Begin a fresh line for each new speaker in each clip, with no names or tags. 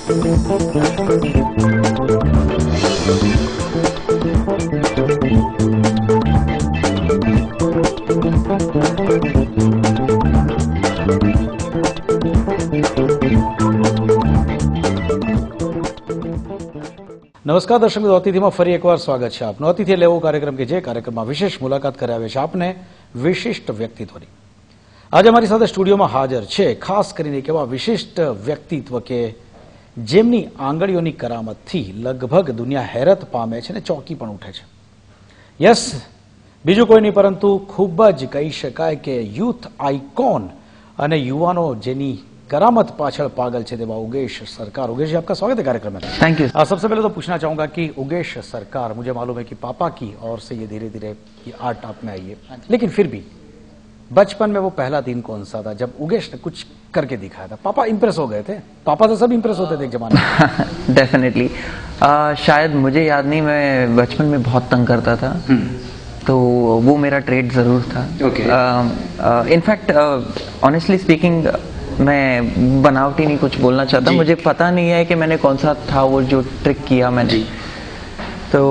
નમસ્કાર દર્શક મિત્રો, અતિથિમાં ફરી એકવાર સ્વાગત છે આપનું. અતિથિ લેવો કાર્યક્રમ કે જે કાર્યક્રમમાં વિશેષ મુલાકાત કરાવે છે આપને વિશિષ્ટ વ્યક્તિત્વની. આજે અમારી સાથે સ્ટુડિયોમાં હાજર છે ખાસ કરીને એક એવા વિશિષ્ટ વ્યક્તિત્વ કે જેમની આંગળીઓની કરામતથી લગભગ દુનિયા હેરત પામે છે અને ચોંકી પણ ઉઠે છે. યસ, બીજું કોઈ નહીં પરંતુ ખૂબ જ કહી શકાય કે યુથ આઇકોન અને યુવાનો જેની करामत पाछड़ पागल छे देवा उगेश सरकार. उगेश जी, आपका स्वागत है कार्यक्रम में.
Thank you.
सबसे पहले तो पूछना चाहूंगा कि उगेश सरकार, मुझे मालूम है कि पापा की ओर से ये धीरे धीरे ये आर्ट आप में आई है, लेकिन फिर भी बचपन में वो पहला दिन कौन सा था जब उगेश ने कुछ करके दिखाया था? पापा इंप्रेस हो गए थे? पापा तो सब इंप्रेस होते थे एक जमाने में.
डेफिनेटली. शायद मुझे याद नहीं, मैं बचपन में बहुत तंग करता था, तो वो मेरा ट्रेड जरूर था. इनफैक्ट ऑनेस्टली स्पीकिंग मैं बनावटी नहीं कुछ बोलना चाहता, मुझे पता नहीं है कि मैंने कौन सा था वो जो ट्रिक किया मैंने. तो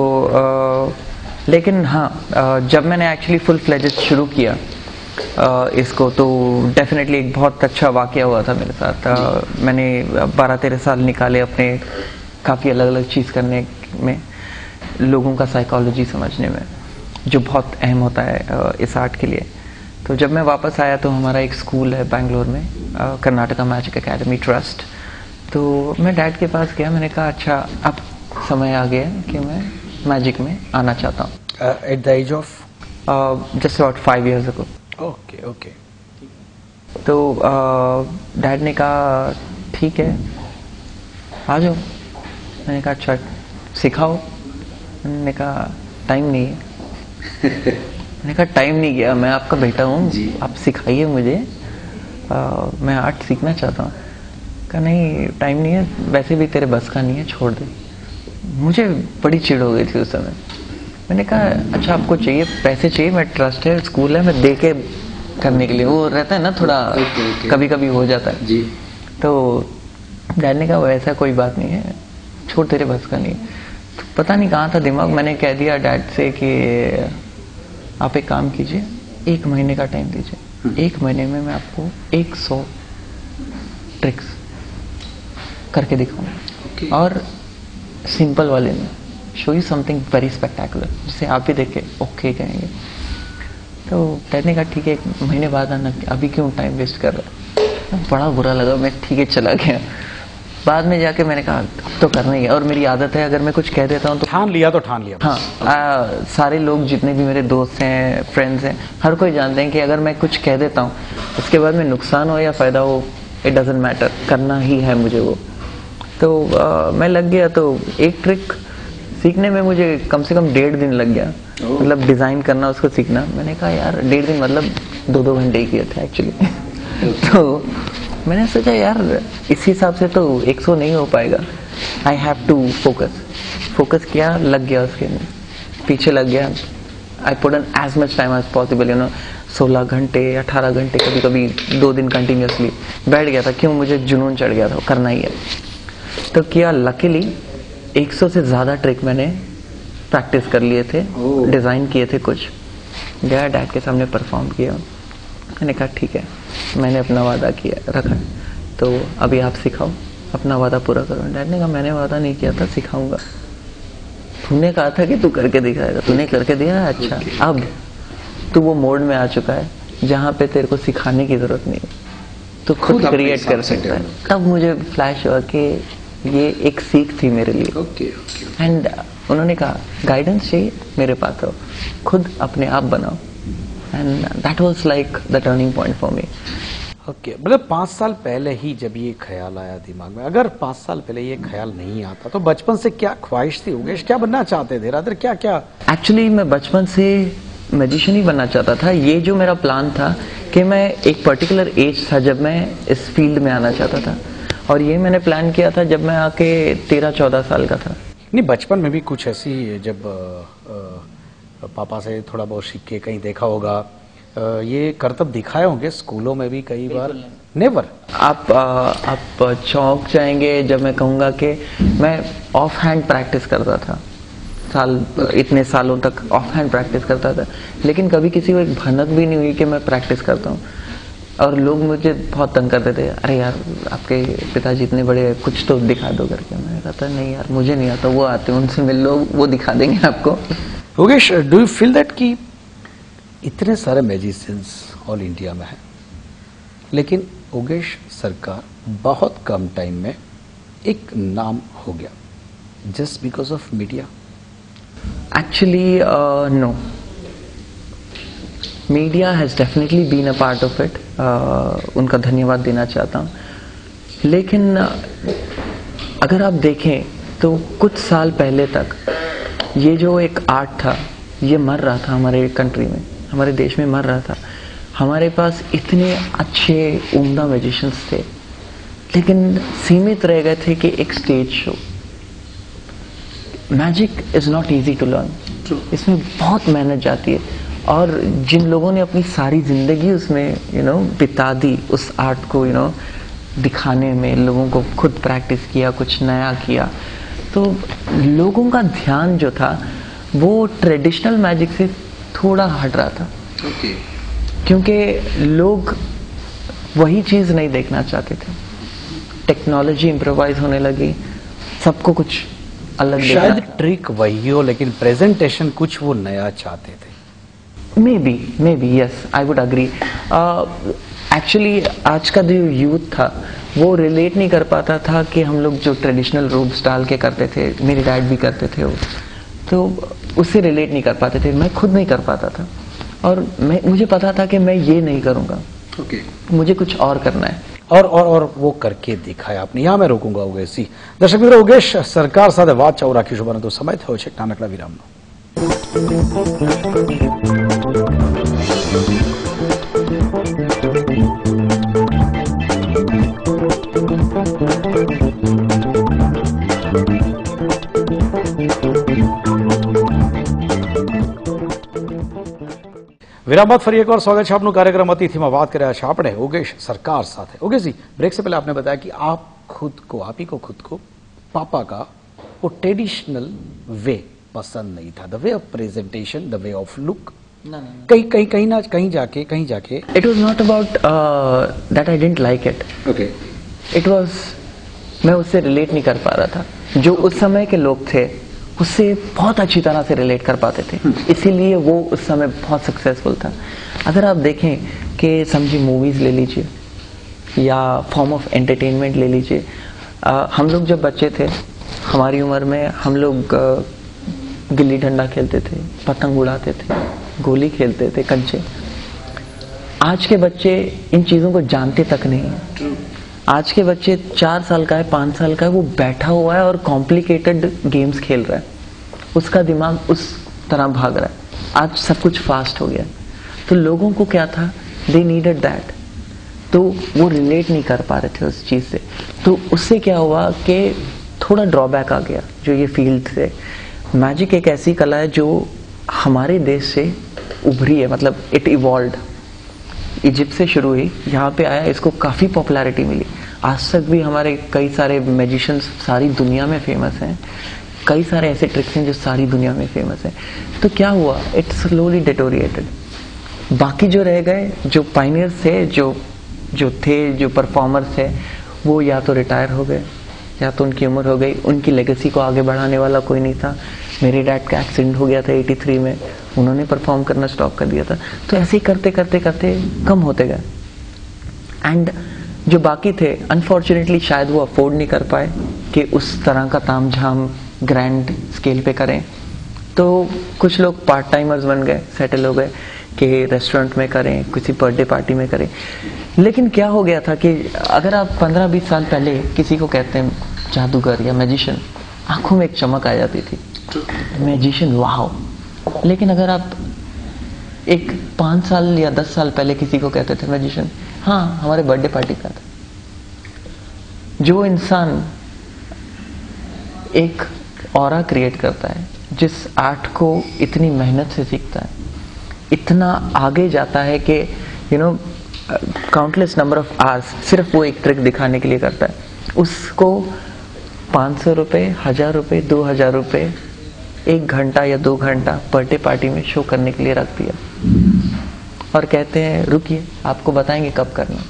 लेकिन हाँ, जब मैंने एक्चुअली फुल फ्लेजेड शुरू किया इसको, तो डेफिनेटली एक बहुत अच्छा वाकया हुआ था मेरे साथ. मैंने 12-13 साल निकाले अपने काफ़ी अलग अलग चीज़ करने में, लोगों का साइकोलॉजी समझने में, जो बहुत अहम होता है इस आर्ट के लिए. तो जब मैं वापस आया तो हमारा एक स्कूल है बैंगलोर में, कर्नाटका मैजिक एकेडमी ट्रस्ट. तो मैं डैड के पास गया, मैंने कहा अच्छा अब समय आ गया कि मैं मैजिक में आना चाहता हूँ.
At the age of
just about 5 years ago.
Okay okay.
तो डैड ने कहा ठीक है आ जाओ. मैंने कहा अच्छा सिखाओ. मैंने कहा टाइम नहीं है. मैंने कहा टाइम नहीं गया, मैं आपका बेटा हूँ, आप सिखाइए मुझे, मैं आर्ट सीखना चाहता हूँ. कहा नहीं टाइम नहीं है, वैसे भी तेरे बस का नहीं है, छोड़ दे. मुझे बड़ी चिढ़ हो गई थी उस समय. मैंने कहा अच्छा आपको चाहिए, पैसे चाहिए, मैं ट्रस्ट है, स्कूल है, मैं दे के करने के लिए, वो रहता है ना थोड़ा कभी कभी हो जाता है जी. तो डैड ने कहा ऐसा कोई बात नहीं है, छोड़, तेरे बस का नहीं. तो पता नहीं कहाँ था दिमाग, मैंने कह दिया डैड से कि आप एक काम कीजिए, 1 महीने का टाइम दीजिए, 1 महीने में मैं आपको 100 ट्रिक्स करके दिखाऊंगा. और सिंपल वाले में show you something very spectacular, जिसे आप भी देख के ओके कहेंगे. तो कहने का ठीक है 1 महीने बाद आना, अभी क्यों टाइम वेस्ट कर रहा है. बड़ा बुरा लगा, मैं ठीक है चला गया. बाद में जाके मैंने कहा अब तो करना ही है, और मेरी आदत है अगर मैं कुछ कह देता हूँ तो
ठान लिया तो ठान लिया.
हाँ, सारे लोग जितने भी मेरे दोस्त हैं, फ्रेंड्स हैं, हर कोई जानते हैं कि अगर मैं कुछ कह देता हूँ उसके बाद में नुकसान हो या फ़ायदा हो, इट डजेंट मैटर, करना ही है मुझे वो. तो मैं लग गया. तो एक ट्रिक सीखने में मुझे कम से कम 1.5 दिन लग गया, मतलब डिज़ाइन करना, उसको सीखना. मैंने कहा यार 1.5 दिन मतलब 2-2 घंटे ही किए थे एक्चुअली. तो मैंने सोचा यार इस हिसाब से तो 100 नहीं हो पाएगा, आई हैव टू फोकस किया, लग गया उसके पीछे लग गया. I put in as much time as possible, 16 घंटे 18 घंटे, कभी कभी 2 दिन कंटिन्यूसली बैठ गया था. क्यों, मुझे जुनून चढ़ गया था, करना ही है. तो किया. लकीली 100 से ज़्यादा ट्रिक मैंने प्रैक्टिस कर लिए थे, डिज़ाइन किए थे. कुछ गया डैड के सामने परफॉर्म किया. मैंने कहा ठीक है, मैंने अपना वादा किया रखा, तो अभी आप सिखाओ, अपना वादा पूरा करो. डैड ने कहा मैंने वादा नहीं किया था, सिखाऊंगा. तूने कहा था कि तू करके दिखाएगा, तूने करके दिया. अच्छा अब तू वो मोड में आ चुका है जहाँ पे तेरे को सिखाने की जरूरत नहीं है, तो खुद क्रिएट कर सकता है. तब मुझे फ्लैश हुआ कि ये एक सीख थी मेरे लिए. एंड उन्होंने कहा गाइडेंस चाहिए, मेरे पास हो, खुद अपने आप बनाओ. And that was like the turning point for me.
Okay, मतलब 5 साल पहले ही जब ये ख्याल आया दिमाग में, अगर 5 साल पहले ये ख्याल नहीं आता तो बचपन से क्या ख्वाहिश थी उगेश, क्या बनना चाहते थे? रादर क्या क्या?
एक्चुअली मैं बचपन से मैजिशियन ही बनना चाहता था. ये जो मेरा प्लान था कि मैं एक पर्टिकुलर एज था जब मैं इस फील्ड में आना चाहता था, और ये मैंने प्लान किया था जब मैं आके 13-14 साल का था.
नहीं, बचपन में भी कुछ ऐसी जब पापा से थोड़ा बहुत सीख के कहीं देखा होगा ये करतब दिखाए होंगे स्कूलों में भी कई बार? नेवर।
आप चौंक जाएंगे जब मैं कहूंगा कि मैं ऑफ हैंड प्रैक्टिस करता था, इतने सालों तक ऑफ हैंड प्रैक्टिस करता था, लेकिन कभी किसी को एक भनक भी नहीं हुई कि मैं प्रैक्टिस करता हूँ। और लोग मुझे बहुत तंग करते थे, अरे यार आपके पिताजी इतने बड़े, कुछ तो दिखा दो करके। मैं कहता नहीं यार मुझे नहीं आता, वो आते हैं उनसे मिल लो, वो दिखा देंगे आपको।
Yogesh, do you feel that कि इतने सारे मैजिशियंस ऑल इंडिया में हैं, लेकिन योगेश सरकार बहुत कम टाइम में एक नाम हो गया just because of media?
Actually no, media has definitely been a part of it, उनका धन्यवाद देना चाहता हूँ। लेकिन अगर आप देखें तो कुछ साल पहले तक ये जो एक आर्ट था ये मर रहा था हमारे कंट्री में, हमारे देश में मर रहा था। हमारे पास इतने अच्छे उम्दा मैजिशियंस थे, लेकिन सीमित रह गए थे कि एक stage show. Magic is not easy to learn, इसमें बहुत मेहनत जाती है, और जिन लोगों ने अपनी सारी जिंदगी उसमें बिता दी, उस आर्ट को दिखाने में, लोगों को खुद प्रैक्टिस किया, कुछ नया किया, तो लोगों का ध्यान जो था वो ट्रेडिशनल मैजिक से थोड़ा हट रहा था। क्योंकि लोग वही चीज नहीं देखना चाहते थे। टेक्नोलॉजी इम्प्रोवाइज होने लगी, सबको कुछ अलग,
शायद ट्रिक वही हो लेकिन प्रेजेंटेशन कुछ वो नया चाहते थे।
Maybe yes, I would agree. Actually आज का जो यूथ था वो रिलेट नहीं कर पाता था कि हम लोग जो ट्रेडिशनल रोब्स डाल के करते थे, मेरे डैड भी करते थे वो, तो उससे रिलेट नहीं कर पाते थे। मैं खुद नहीं कर पाता था, और मुझे पता था कि मैं ये नहीं करूंगा, मुझे कुछ और करना है।
और वो करके दिखाया आपने। यहाँ मैं रोकूंगा योगेश जी। दर्शक मित्रों, योगेश सरकार સાથે વાત ચાલુ રાખીશું, પરંતુ સમય થયો છે નાનકડા વિરામનો। વિરામ બાદ ફરી એકવાર સ્વાગત છે આપનું કાર્યક્રમ અતિથિમાં। વાત કરી રહ્યા છે આપણે યોગેશ સરકાર સાથે। योगेश जी, ब्रेक से पहले आपने बताया कि आप खुद को पापा का वो ट्रेडिशनल वे पसंद नहीं था, the way of presentation, the way of look. कहीं जाके
it was not about that I didn't like it.
Okay,
it was, मैं उससे रिलेट नहीं कर पा रहा था। जो उस समय के लोग थे उससे बहुत अच्छी तरह से रिलेट कर पाते थे, इसीलिए वो उस समय बहुत सक्सेसफुल था। अगर आप देखें कि समझिए मूवीज ले लीजिए या फॉर्म ऑफ एंटरटेनमेंट ले लीजिए, हम लोग जब बच्चे थे, हमारी उम्र में हम लोग गिल्ली डंडा खेलते थे, पतंग उड़ाते थे, गोली खेलते थे, कंचे। आज के बच्चे इन चीजों को जानते तक नहीं है। आज के बच्चे 4 साल का है, 5 साल का है, वो बैठा हुआ है और कॉम्प्लिकेटेड गेम्स खेल रहा है, उसका दिमाग उस तरह भाग रहा है। आज सब कुछ फास्ट हो गया, तो लोगों को क्या था, दे नीडेड दैट, तो वो रिलेट नहीं कर पा रहे थे उस चीज से। तो उससे क्या हुआ कि थोड़ा ड्रॉबैक आ गया जो ये फील्ड से। मैजिक एक ऐसी कला है जो हमारे देश से उभरी है, मतलब इट इवॉल्व, इजिप्ट से शुरू हुई, यहाँ पे आया, इसको काफी पॉपुलैरिटी मिली। आज तक भी हमारे कई सारे मैजिशियंस सारी दुनिया में फेमस हैं, कई सारे ऐसे ट्रिक्स हैं जो सारी दुनिया में फेमस हैं। तो क्या हुआ, इट स्लोली डिटोरिएटेड। बाकी जो रह गए, जो पायनियर्स थे, जो परफॉर्मर्स थे, वो या तो रिटायर हो गए या तो उनकी उम्र हो गई, उनकी लेगेसी को आगे बढ़ाने वाला कोई नहीं था। मेरे डैड का एक्सीडेंट हो गया था 83 में, उन्होंने परफॉर्म करना स्टॉप कर दिया था। तो ऐसे ही करते करते कम होते गए, एंड जो बाकी थे अनफॉर्चुनेटली शायद वो अफोर्ड नहीं कर पाए कि उस तरह का तामझाम ग्रैंड स्केल पे करें। तो कुछ लोग पार्ट टाइमर्स बन गए, सेटल हो गए कि रेस्टोरेंट में करें, किसी बर्थडे पार्टी में करें। लेकिन क्या हो गया था कि अगर आप 15-20 साल पहले किसी को कहते हैं जादूगर या मैजिशियन, आंखों में एक चमक आ जाती थी, मैजिशियन, वाह। लेकिन अगर आप एक 5 साल या 10 साल पहले किसी को कहते थे मैजिशियन, हाँ हमारे बर्थडे पार्टी का था। जो इंसान एक ऑरा क्रिएट करता है, जिस आर्ट को इतनी मेहनत से सीखता है, इतना आगे जाता है कि काउंटलेस नंबर ऑफ आवर्स सिर्फ वो एक ट्रिक दिखाने के लिए करता है। उसको 500 रुपये, 1000 रुपये, 2000 रुपये 1 घंटा या 2 घंटा बर्थडे पार्टी में शो करने के लिए रख दिया और कहते हैं रुकिए आपको बताएंगे कब करना।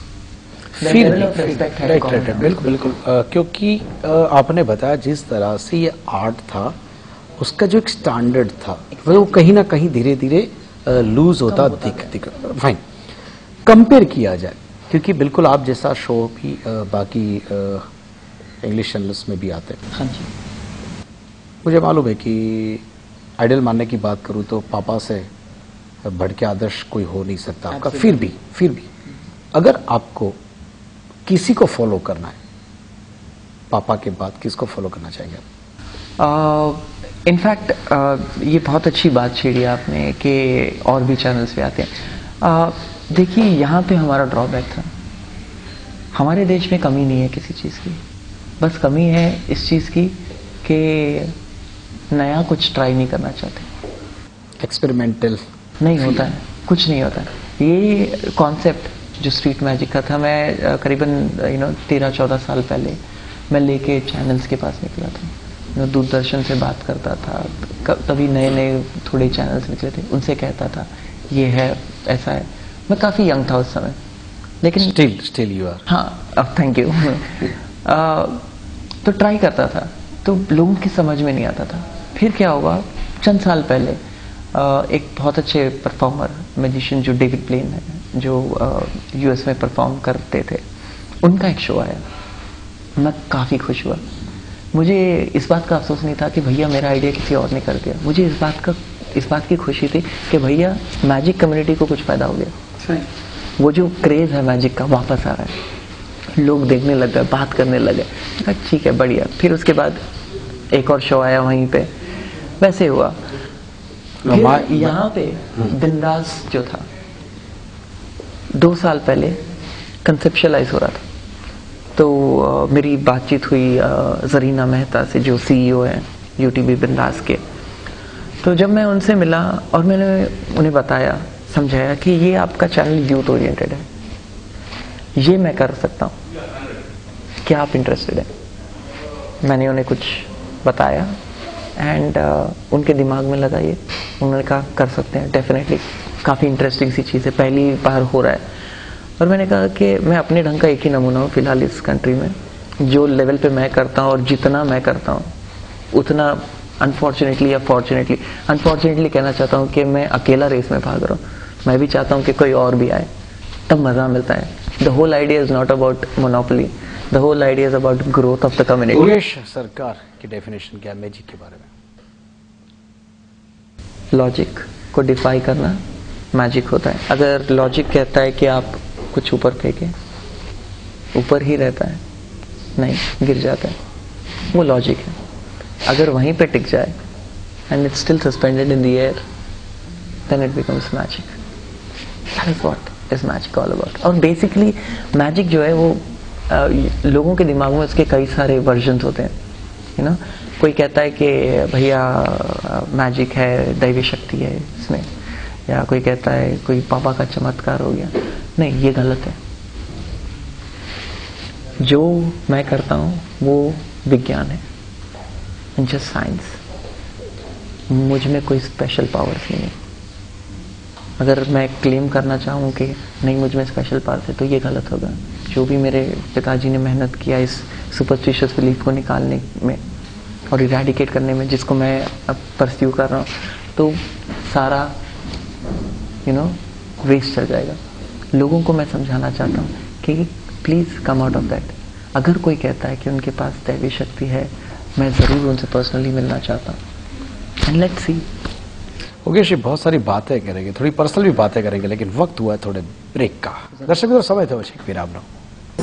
बिल्कुल बिल्कुल, क्योंकि आपने बताया जिस तरह से ये आर्ट था उसका जो एक स्टैंडर्ड था वो कहीं ना कहीं धीरे धीरे लूज होता दिख फाइन कंपेयर किया जाए, क्योंकि बिल्कुल आप जैसा शो भी बाकी इंग्लिश चैनल्स में भी आते हैं।
हाँ जी,
मुझे मालूम है कि आइडल मानने की बात करूं तो पापा से बढ़ के आदर्श कोई हो नहीं सकता आपका। फिर भी अगर आपको किसी को फॉलो करना है, पापा के बाद किसको फॉलो करना चाहेंगे आप?
इनफैक्ट ये बहुत अच्छी बात छेड़ी आपने कि और भी चैनल्स पे आते हैं। देखिए यहाँ पे हमारा ड्रॉबैक था, हमारे देश में कमी नहीं है किसी चीज़ की, बस कमी है इस चीज़ की कि नया कुछ ट्राई नहीं करना चाहते,
एक्सपेरिमेंटल
नहीं होता है, कुछ नहीं होता है। ये कॉन्सेप्ट जो स्ट्रीट मैजिक का था, मैं करीबन 13-14 साल पहले मैं लेके चैनल्स के पास निकला था, दूरदर्शन से बात करता था, तभी नए नए थोड़े चैनल्स निकले थे, उनसे कहता था ये है ऐसा है। मैं काफ़ी यंग था उस समय, लेकिन
स्टिल यू आर।
हाँ, थैंक यू। तो ट्राई करता था तो लोगों की समझ में नहीं आता था। फिर क्या हुआ, चंद साल पहले एक बहुत अच्छे परफॉर्मर मैजिशियन जो डेविड प्लेन है, जो यूएस में परफॉर्म करते थे, उनका एक शो आया। मैं काफ़ी खुश हुआ। मुझे इस बात का अफसोस नहीं था कि भैया मेरा आइडिया किसी और ने कर दिया, मुझे इस बात की खुशी थी कि भैया मैजिक कम्युनिटी को कुछ फायदा हो गया। वो जो क्रेज है मैजिक का वापस आ रहा है, लोग देखने लग गए, बात करने लगे। ठीक है, बढ़िया। फिर उसके बाद एक और शो आया वहीं पे, वैसे हुआ। यहाँ पे बिंदास जो था 2 साल पहले कंसेप्शलाइज हो रहा था, तो मेरी बातचीत हुई जरीना मेहता से जो सीईओ है यूटीबी बिंदास के। तो जब मैं उनसे मिला और मैंने उन्हें बताया, समझाया कि ये आपका चैनल यूथ ओरिएंटेड है, ये मैं कर सकता हूँ, क्या आप इंटरेस्टेड हैं? मैंने उन्हें कुछ बताया एंड उनके दिमाग में लगा ये। उन्होंने कहा कर सकते हैं, डेफिनेटली, काफ़ी इंटरेस्टिंग सी चीज़ है, पहली बार हो रहा है। और मैंने कहा कि मैं अपने ढंग का एक ही नमूना हूँ फिलहाल इस कंट्री में, जो लेवल पे मैं करता हूँ और जितना मैं करता हूँ उतना अनफॉर्चुनेटली या फॉर्चुनेटली, अनफॉर्चुनेटली कहना चाहता हूँ कि मैं अकेला रेस में भाग रहा हूँ। मैं भी चाहता हूँ कि कोई और भी आए, तब मज़ा मिलता है। The whole idea is not about monopoly, the whole idea is about growth of the community.
Yogesh Sarkar की डेफिनेशन क्या है मैजिक के बारे में?
लॉजिक को डिफाई करना मैजिक होता है। अगर लॉजिक कहता है कि आप कुछ ऊपर फेंके, ऊपर ही रहता है, नहीं गिर जाता है, वो लॉजिक है। अगर वहीं पे टिक जाए and it's still suspended in the air, then it becomes magic. That is what is magic all about. और बेसिकली मैजिक जो है वो लोगों के दिमाग में उसके कई सारे वर्जन्स होते हैं। कोई कहता है कि भैया मैजिक है, दैवी शक्ति है इसमें, या कोई कहता है कोई पापा का चमत्कार हो गया। नहीं, ये गलत है। जो मैं करता हूँ वो विज्ञान है, जस्ट साइंस। मुझ में कोई स्पेशल पावर्स नहीं है। अगर मैं क्लेम करना चाहूँ कि नहीं मुझ में स्पेशल पावर्स है, तो ये गलत होगा। जो भी मेरे पिताजी ने मेहनत किया इस सुपरस्टिशियस बिलीफ को निकालने में और इरेडिकेट करने में, जिसको मैं अब परस्यू कर रहा हूँ, तो सारा वेस्ट चल जाएगा। लोगों को मैं समझाना चाहता हूँ कि please come out of that. अगर कोई कहता है कि उनके पास दैवी शक्ति है, मैं ज़रूर उनसे पर्सनली मिलना चाहता हूँ। And let's see.
Yogesh ji बहुत सारी बातें करेंगे, थोड़ी पर्सनल भी बातें करेंगे, लेकिन वक्त हुआ है थोड़े ब्रेक का। दर्शक तो समय थे एक विराम लो।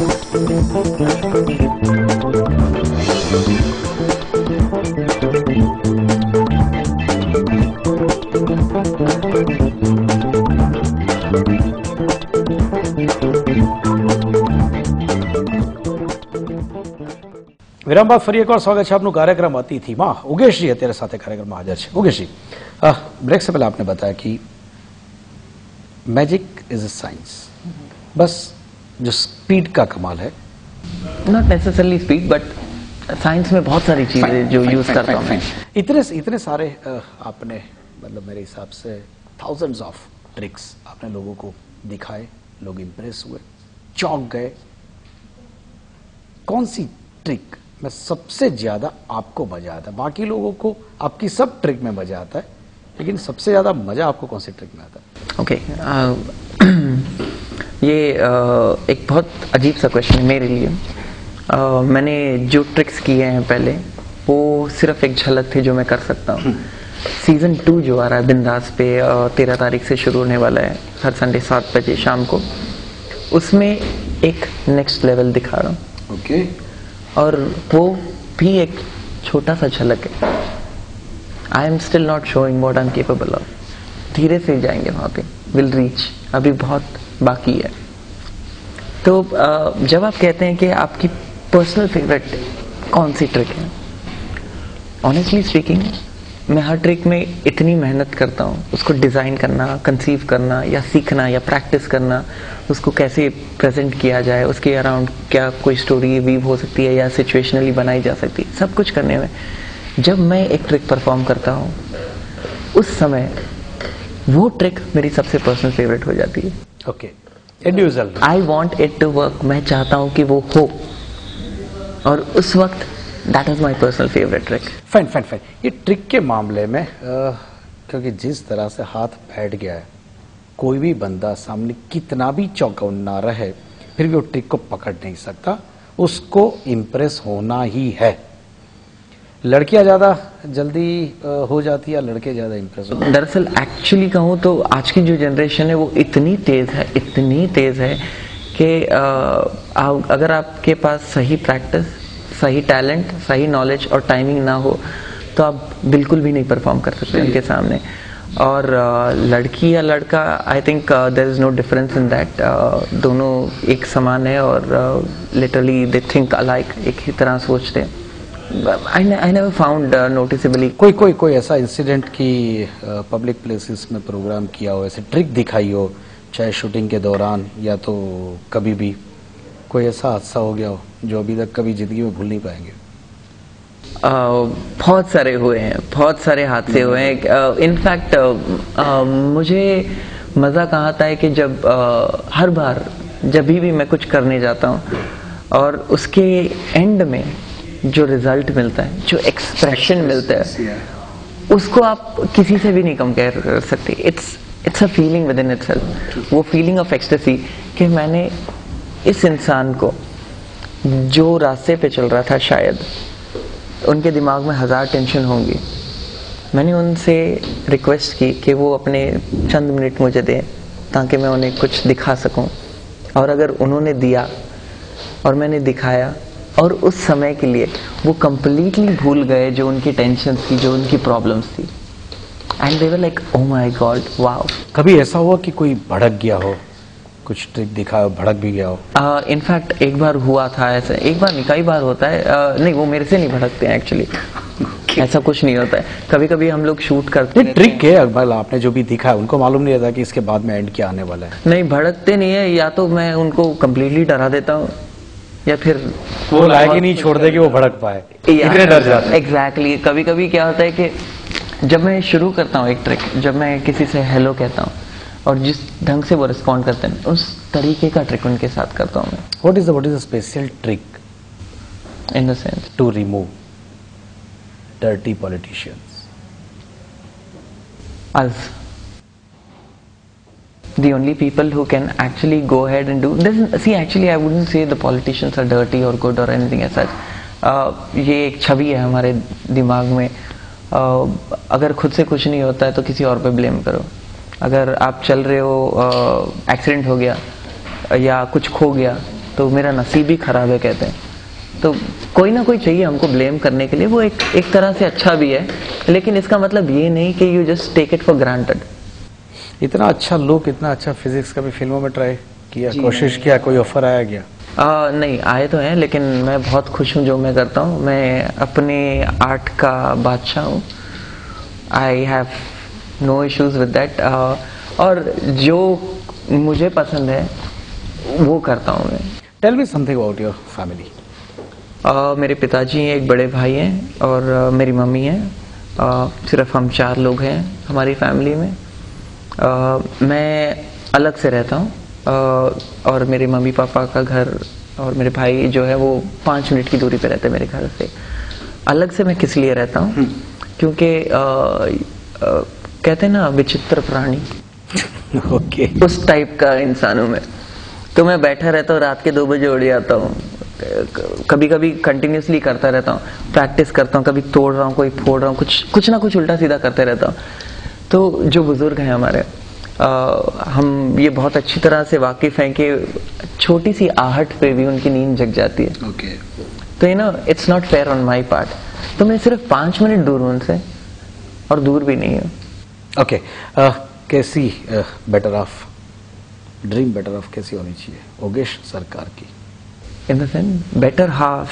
વિરામ બાદ ફરી એકવાર સ્વાગત છે આપનું કાર્યક્રમ અતિથિમાં। ઉગેશજી અત્યારે સાથે કાર્યક્રમમાં હાજર છે। ઉગેશજી, બ્રેક से पहले आपने बताया कि मैजिक इज अ साइंस, बस जो स्पीड का कमाल है,
not necessarily speed but science में बहुत सारी चीजें जो यूज करता हूँ मैं।
इतने सारे आपने मतलब मेरे हिसाब से थाउजेंड्स ऑफ ट्रिक्स आपने लोगों को दिखाए, लोग इंप्रेस हुए, चौंक गए। कौन सी ट्रिक में सबसे ज्यादा आपको मजा आता है? बाकी लोगों को आपकी सब ट्रिक में मजा आता है, लेकिन सबसे ज्यादा मजा आपको कौन सी ट्रिक में आता है?
ओके, ये एक बहुत अजीब सा क्वेश्चन है मेरे लिए। मैंने जो ट्रिक्स किए हैं पहले, वो सिर्फ एक झलक थी जो मैं कर सकता हूँ। सीजन 2 जो आ रहा है बिंदास पे 13 तारीख से शुरू होने वाला है, हर संडे 7 बजे शाम को, उसमें एक नेक्स्ट लेवल दिखा रहा हूँ।
ओके।
और वो भी एक छोटा सा झलक है। I am still not showing what I am capable of. धीरे से जाएंगे वहां पे, विल रीच, अभी बहुत बाकी है। तो जब आप कहते हैं कि आपकी पर्सनल फेवरेट कौन सी ट्रिक है, ऑनेस्टली स्पीकिंग मैं हर ट्रिक में इतनी मेहनत करता हूँ, उसको डिज़ाइन करना, कंसीव करना या सीखना या प्रैक्टिस करना, उसको कैसे प्रेजेंट किया जाए, उसके अराउंड क्या कोई स्टोरी वीव हो सकती है या सिचुएशनली बनाई जा सकती है, सब कुछ करने में जब मैं एक ट्रिक परफॉर्म करता हूँ, उस समय वो ट्रिक मेरी सबसे पर्सनल फेवरेट हो जाती है।
Okay, individual. I
want it to work, मैं चाहता हूँ कि वो हो, और उस वक्त that is my personal favourite trick.
Fine. ये ट्रिक के मामले में क्योंकि जिस तरह से हाथ बैठ गया है, कोई भी बंदा सामने कितना भी चौकन्ना रहे फिर भी वो ट्रिक को पकड़ नहीं सकता, उसको इम्प्रेस होना ही है। लड़कियां ज्यादा जल्दी हो जाती है या लड़के ज्यादा इम्प्रेस होते हैं?
दरअसल एक्चुअली कहूँ तो आज की जो जनरेशन है वो इतनी तेज है कि अगर आपके पास सही प्रैक्टिस, सही टैलेंट, सही नॉलेज और टाइमिंग ना हो तो आप बिल्कुल भी नहीं परफॉर्म कर सकते उनके सामने। और लड़की या लड़का, I think there is no difference in that, दोनों एक समान है और लिटरली दे थिंक अलाइक, एक ही तरह सोचते हैं। I never found noticeably
कोई ऐसा इंसिडेंट कि पब्लिक प्लेसेस में प्रोग्राम किया हो, ऐसे ट्रिक दिखाई हो, चाहे शूटिंग के दौरान या तो कभी भी कोई ऐसा हादसा हो गया हो जो अभी तक कभी जिंदगी में भूल नहीं पाएंगे?
बहुत सारे हुए हैं, बहुत सारे हादसे हुए हैं। इनफैक्ट मुझे मज़ा कहाँ आता है कि जब हर बार जब भी मैं कुछ करने जाता हूँ और उसके एंड में जो रिजल्ट मिलता है, जो एक्सप्रेशन मिलता है, उसको आप किसी से भी नहीं कंपेयर कर सकते। It's a feeling within itself, वो फीलिंग ऑफ एक्सटेसी कि मैंने इस इंसान को जो रास्ते पे चल रहा था, शायद उनके दिमाग में 1000 टेंशन होंगी, मैंने उनसे रिक्वेस्ट की कि वो अपने चंद मिनट मुझे दें ताकि मैं उन्हें कुछ दिखा सकूं, और अगर उन्होंने दिया और मैंने दिखाया और उस समय के लिए वो कंप्लीटली भूल गए जो उनकी टेंशन थी, जो उनकी प्रॉब्लम्स थी, and they were like oh my God, wow.
कभी ऐसा हुआ कि कोई भड़क गया हो, कुछ ट्रिक दिखाया, भड़क भी गया हो?
इनफैक्ट एक बार हुआ था ऐसा, एक बार नहीं कई बार होता है। नहीं, वो मेरे से नहीं भड़कते हैं एक्चुअली, ऐसा कुछ नहीं होता है। कभी कभी हम लोग शूट करते हैं,
ट्रिक है अकबर, आपने जो भी दिखा है उनको मालूम नहीं रहता कि इसके बाद में एंड क्या आने वाला है।
नहीं, भड़कते नहीं है, या तो मैं उनको कम्प्लीटली डरा देता हूँ या फिर
वो लायक ही नहीं छोड़ दे कि वो भड़क पाए, इतने डर जाते हैं।
एग्जैक्टली। कभी कभी क्या होता है कि जब मैं शुरू करता हूँ एक ट्रिक, जब मैं किसी से हेलो कहता हूँ और जिस ढंग से वो रिस्पॉन्ड करते हैं, उस तरीके का ट्रिक उनके साथ करता हूँ मैं।
What is the special trick
in the sense
to remove dirty politicians?
Us, the only people who can actually go ahead and do this. See, actually I wouldn't say the politicians are dirty or good or anything as such. ये एक छवि है हमारे दिमाग में। अगर खुद से कुछ नहीं होता है तो किसी और पे ब्लेम करो। अगर आप चल रहे हो, एक्सीडेंट हो गया या कुछ खो गया तो मेरा नसीब ही खराब है कहते हैं, तो कोई ना कोई चाहिए हमको ब्लेम करने के लिए। वो एक तरह से अच्छा भी है, लेकिन इसका मतलब ये नहीं कि you just take it for granted.
इतना अच्छा लुक, इतना अच्छा फिजिक्स, कभी फिल्मों में ट्राई किया, कोशिश किया, कोई ऑफर आया क्या?
नहीं आए तो हैं, लेकिन मैं बहुत खुश हूँ जो मैं करता हूँ। मैं अपने आर्ट का बादशाह हूँ। I have no issues with that. और जो मुझे पसंद है वो करता हूँ मैं।
Tell me something about your family.
मेरे पिताजी हैं, एक बड़े भाई हैं और मेरी मम्मी है। सिर्फ हम 4 लोग हैं हमारी फैमिली में। मैं अलग से रहता हूँ और मेरे मम्मी पापा का घर और मेरे भाई जो है वो 5 मिनट की दूरी पे रहते हैं मेरे घर से। अलग से मैं किस लिए रहता हूँ, क्योंकि कहते हैं ना विचित्र प्राणी
ओके
उस टाइप का इंसान हूँ मैं। तो मैं बैठा रहता हूँ, रात के 2 बजे उड़ जाता हूँ, कभी कभी कंटिन्यूसली करता रहता हूँ, प्रैक्टिस करता हूँ, कभी तोड़ रहा हूँ, कोई फोड़ रहा हूँ, कुछ ना कुछ उल्टा सीधा करते रहता हूँ। तो जो बुजुर्ग हैं हमारे, हम ये बहुत अच्छी तरह से वाकिफ हैं कि छोटी सी आहट पे भी उनकी नींद जग जाती है।
ओके
तो it's not fair on my part. तो मैं सिर्फ 5 मिनट दूर हूं उनसे और दूर भी नहीं हूँ।
ओके कैसी better off dream better off कैसी होनी चाहिए योगेश सरकार की?
In the sense better half,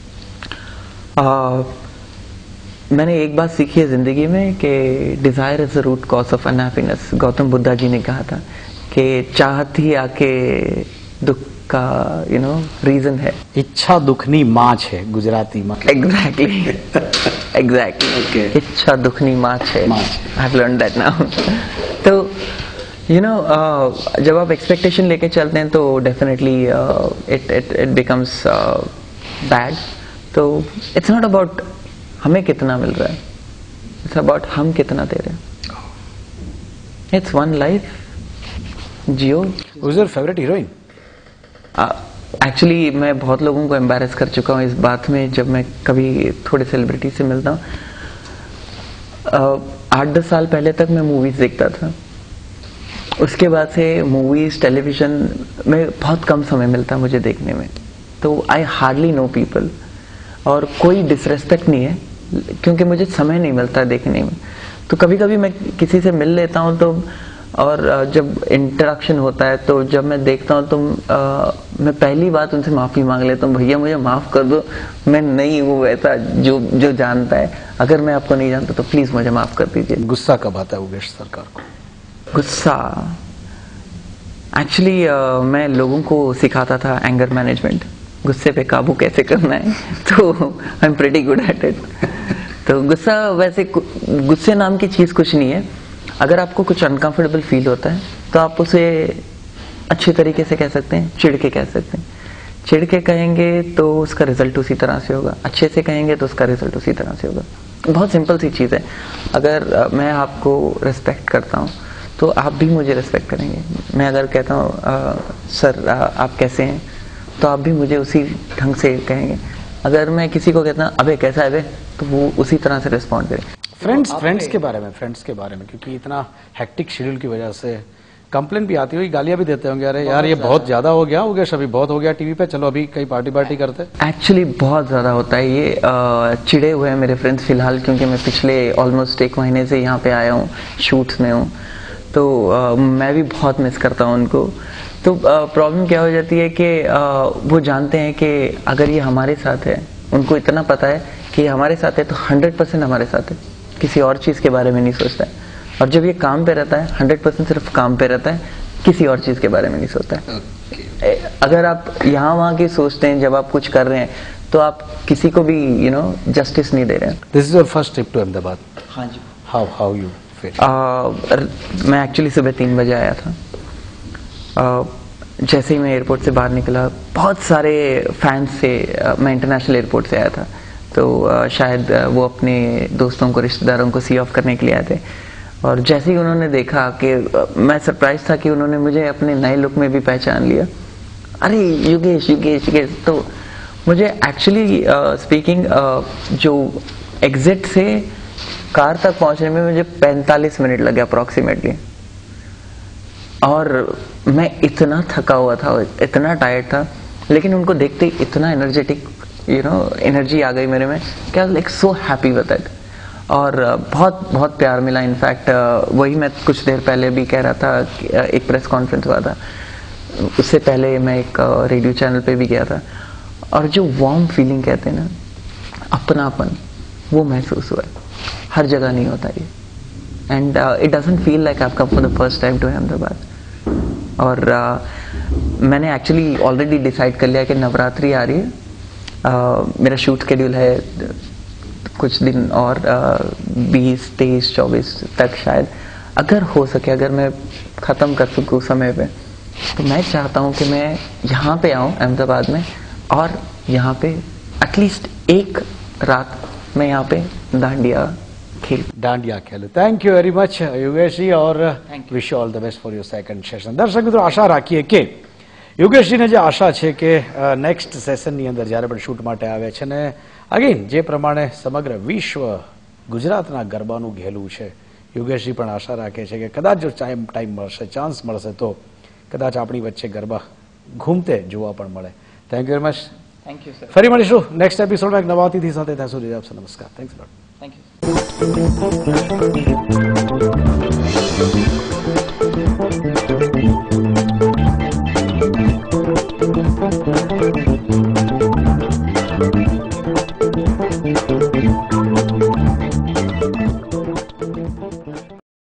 मैंने एक बात सीखी है जिंदगी में कि desire is the root cause of unhappiness. Gautam Buddha ji ने कहा था कि चाहत ही आके दुख का रीजन है।
इच्छा दुखनी माच है गुजराती में।
Exactly
Okay.
इच्छा दुखनी माच है। I have learn that now. तो जब आप एक्सपेक्टेशन लेके चलते हैं तो डेफिनेटली इट बिकम्स बैड। तो इट्स नॉट अबाउट हमें कितना मिल रहा है, इट्स अबाउट हम कितना दे रहे हैं। इट्स वन लाइफ, जियो।
Who's your favorite heroine?
Actually मैं बहुत लोगों को एम्बैरेस कर चुका हूँ इस बात में। जब मैं कभी थोड़े सेलिब्रिटी से मिलता हूँ, 8-10 साल पहले तक मैं मूवीज देखता था। उसके बाद से मूवीज टेलीविजन में बहुत कम समय मिलता मुझे देखने में, तो आई हार्डली नो पीपल। और कोई डिसरेस्पेक्ट नहीं है, क्योंकि मुझे समय नहीं मिलता देखने में। तो कभी कभी मैं किसी से मिल लेता हूँ तो, और जब इंटरेक्शन होता है तो जब मैं देखता हूँ तो मैं पहली बात उनसे माफ़ी मांग लेता हूँ, भैया मुझे माफ़ कर दो, मैं नहीं हूँ वैसा जो जानता है। अगर मैं आपको नहीं जानता तो प्लीज़ मुझे माफ़ कर दीजिए।
गुस्सा कब आता है योगेश सरकार को?
गुस्सा एक्चुअली मैं लोगों को सिखाता था एंगर मैनेजमेंट, गुस्से पे काबू कैसे करना है। तो I am pretty good at it. तो गुस्सा, वैसे गुस्से नाम की चीज़ कुछ नहीं है। अगर आपको कुछ अनकंफर्टेबल फील होता है तो आप उसे अच्छी तरीके से कह सकते हैं, चिढ़ के कह सकते हैं। चिढ़ के कहेंगे तो उसका रिजल्ट उसी तरह से होगा, अच्छे से कहेंगे तो उसका रिजल्ट उसी तरह से होगा। बहुत सिंपल सी चीज़ है। अगर मैं आपको रिस्पेक्ट करता हूँ तो आप भी मुझे रिस्पेक्ट करेंगे। मैं अगर कहता हूँ सर आप कैसे हैं, तो आप भी मुझे उसी ढंग से कहेंगे। अगर मैं किसी को कहता हूँ अबे कैसा है बे, तो वो उसी तरह से रिस्पॉन्ड करे।
फ्रेंड्स के बारे में क्योंकि इतना हेक्टिक शेड्यूल की वजह से कंप्लेन भी आती होगी, गालियां भी देते होंगे, अरे यार ये बहुत ज्यादा हो गया योगेश, अभी बहुत हो गया टीवी पे, चलो अभी कहीं पार्टी करते।
एक्चुअली बहुत ज्यादा होता है ये। चिड़े हुए हैं मेरे फ्रेंड्स फिलहाल, क्योंकि मैं पिछले ऑलमोस्ट 1 महीने से यहाँ पे आया हूँ, शूट्स में हूँ। तो मैं भी बहुत मिस करता हूँ उनको। तो प्रॉब्लम क्या हो जाती है कि वो जानते हैं कि अगर ये हमारे साथ है, उनको इतना पता है कि हमारे साथ है तो 100% हमारे साथ है, किसी और चीज़ के बारे में नहीं सोचता है। और जब ये काम पे रहता है 100% सिर्फ काम पे रहता है, किसी और चीज़ के बारे में नहीं सोचता है। अगर आप यहाँ वहाँ की सोचते हैं जब आप कुछ कर रहे हैं, तो आप किसी को भी जस्टिस नहीं दे रहे हैं।
This is your first trip to Ahmedabad?
हाँ जी।
How you feel?
मैं एक्चुअली सुबह 3 बजे आया था। जैसे ही मैं एयरपोर्ट से बाहर निकला, बहुत सारे फैंस से, मैं इंटरनेशनल एयरपोर्ट से आया था, तो शायद वो अपने दोस्तों को, रिश्तेदारों को सी ऑफ करने के लिए आए थे। और जैसे ही उन्होंने देखा कि मैं सरप्राइज था कि उन्होंने मुझे अपने नए लुक में भी पहचान लिया, अरे युगेश। तो मुझे एक्चुअली स्पीकिंग जो एग्जिट से कार तक पहुंचने में मुझे 45 मिनट लगे अप्रॉक्सीमेटली। और मैं इतना थका हुआ था, इतना टायर्ड था, लेकिन उनको देखते ही इतना एनर्जेटिक एनर्जी आ गई मेरे में, क्या like so happy with it. और बहुत बहुत प्यार मिला। इनफैक्ट वही मैं कुछ देर पहले भी कह रहा था कि एक प्रेस कॉन्फ्रेंस हुआ था, उससे पहले मैं एक रेडियो चैनल पे भी गया था, और जो वार्म फीलिंग कहते हैं ना, अपनापन, वो महसूस हुआ है। हर जगह नहीं होता ये, and it doesn't feel like I have come for the first time to Ahmedabad. और मैंने एक्चुअली ऑलरेडी डिसाइड कर लिया कि नवरात्रि आ रही है, मेरा शूट शेड्यूल है कुछ दिन और 20, 23, 24 तक शायद, अगर हो सके, अगर मैं ख़त्म कर सकूँ समय पे, तो मैं चाहता हूँ कि मैं यहाँ पे आऊँ अहमदाबाद में और यहाँ पे एटलीस्ट एक रात मैं यहाँ पे
દાંડિયા ખેલું. Thank you very much Yogeshji ઓર wish you all the best for your second session. દર્શક મિત્રો, આશા રાખીએ કે યોગેશજીને જે આશા છે કે નેક્સ્ટ સેશનની અંદર જ્યારે પણ શૂટ માટે આવે છે ને અગેન જે પ્રમાણે સમગ્ર વિશ્વ ગુજરાતના ગરબાનું ઘેલું છે, યોગેશજી પણ આશા રાખે છે કે કદાચ જો ટાઈમ મળશે, ચાન્સ મળશે તો કદાચ આપણી વચ્ચે ગરબા ઘૂમતે જોવા પણ મળે. Thank you very much.
Thank you sir.
ફરી મળીશું નેક્સ્ટ એપિસોડમાં એક નવા અતિથિ સાથે. ત્યાં સુધી આપશે નમસ્કાર. Thanks lot.
Thank you.